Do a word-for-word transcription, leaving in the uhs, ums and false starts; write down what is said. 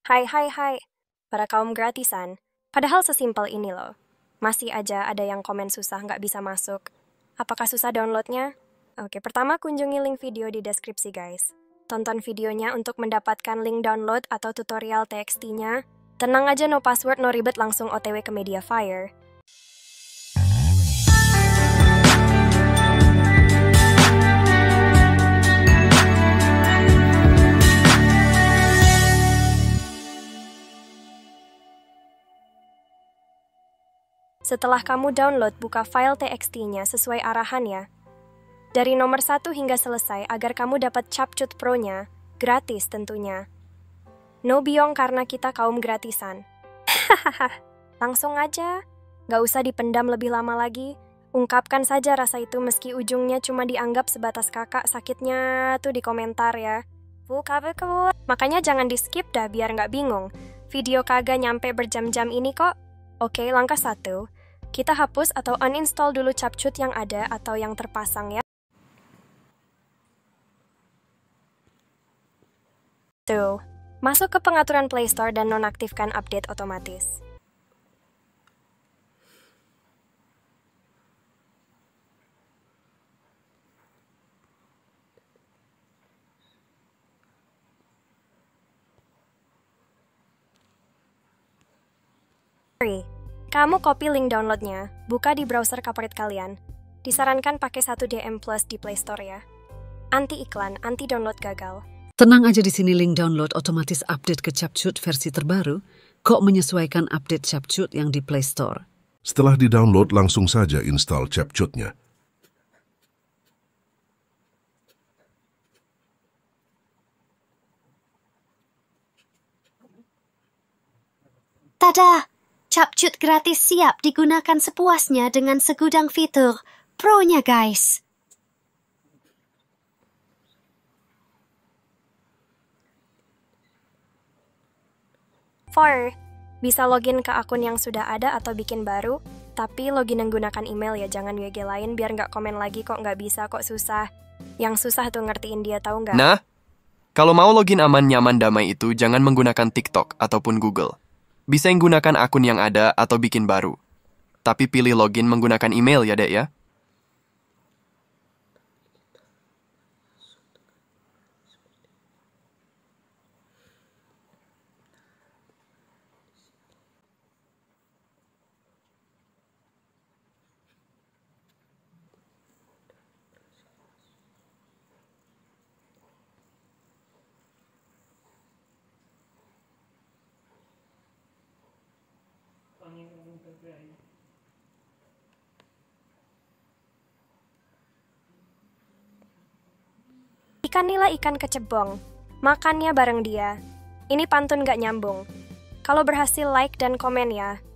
Hai hai hai, para kaum gratisan. Padahal sesimpel ini loh. Masih aja ada yang komen susah nggak bisa masuk. Apakah susah downloadnya? Oke, pertama kunjungi link video di deskripsi guys. Tonton videonya untuk mendapatkan link download atau tutorial T X T-nya. Tenang aja, no password, no ribet, langsung O T W ke Mediafire. Setelah kamu download, buka file T X T-nya sesuai arahan ya. Dari nomor satu hingga selesai agar kamu dapat CapCut Pro-nya, gratis tentunya. No biong karena kita kaum gratisan. Hahaha, langsung aja. Nggak usah dipendam lebih lama lagi. Ungkapkan saja rasa itu meski ujungnya cuma dianggap sebatas kakak sakitnya tuh di komentar ya. Makanya jangan di-skip dah biar nggak bingung. Video kagak nyampe berjam-jam ini kok. Oke, langkah satu. Kita hapus atau uninstall dulu CapCut yang ada atau yang terpasang ya. Tuh, masuk ke pengaturan Play Store dan nonaktifkan update otomatis. Kamu copy link downloadnya, buka di browser favorit kalian. Disarankan pakai satu D M Plus di Play Store ya. Anti iklan, anti download gagal. Tenang aja, di sini link download otomatis update ke CapCut versi terbaru, kok menyesuaikan update CapCut yang di Play Store. Setelah di-download, langsung saja install CapCut-nya. Tada! CapCut gratis siap digunakan sepuasnya dengan segudang fitur Pro-nya guys. four. Bisa login ke akun yang sudah ada atau bikin baru, tapi login menggunakan email ya, jangan W G lain biar nggak komen lagi kok nggak bisa, kok susah. Yang susah tuh ngertiin dia, tahu nggak? Nah, kalau mau login aman, nyaman, damai itu jangan menggunakan TikTok ataupun Google. Bisa yang gunakan akun yang ada atau bikin baru. Tapi pilih login menggunakan email ya dek ya. Ikan nila ikan kecebong, makannya bareng dia. Ini pantun gak nyambung. Kalau berhasil like dan komen ya.